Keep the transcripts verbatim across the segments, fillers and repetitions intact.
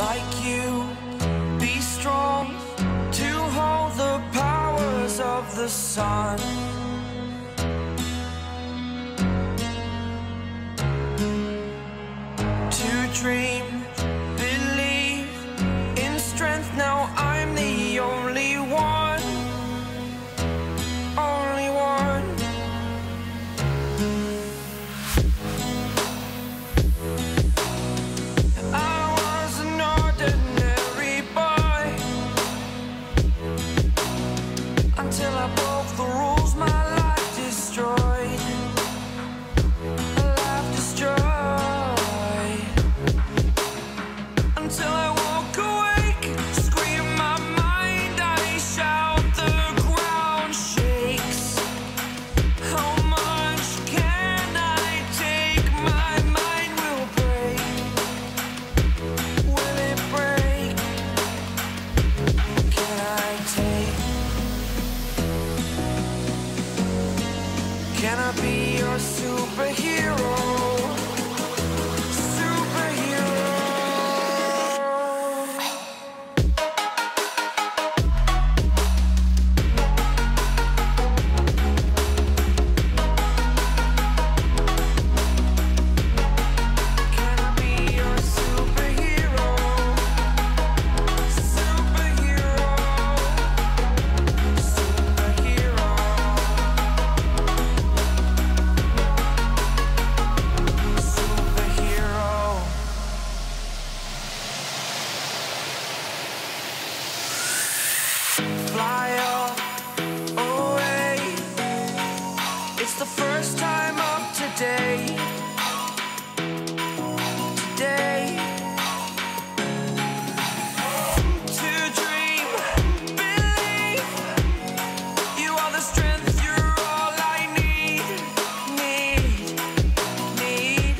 like you, be strong to hold the powers of the sun. To dream, believe in strength, now I'm the only one, only one. I was an ordinary boy until I broke the rules, my life destroyed, a life destroyed. Until I woke awake, scream my mind, I shout, the ground shakes. How much can I take? My mind will break. Will it break? Can I take? Can I be your superhero? Fly up, away. It's the first time of today. Today. To dream, believe. You are the strength, you're all I need. Need, need.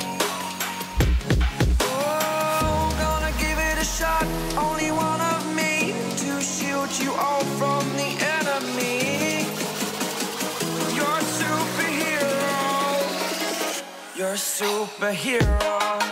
Oh, gonna give it a shot. Only one of me to shield you all from the enemy. You're a superhero. You're a superhero.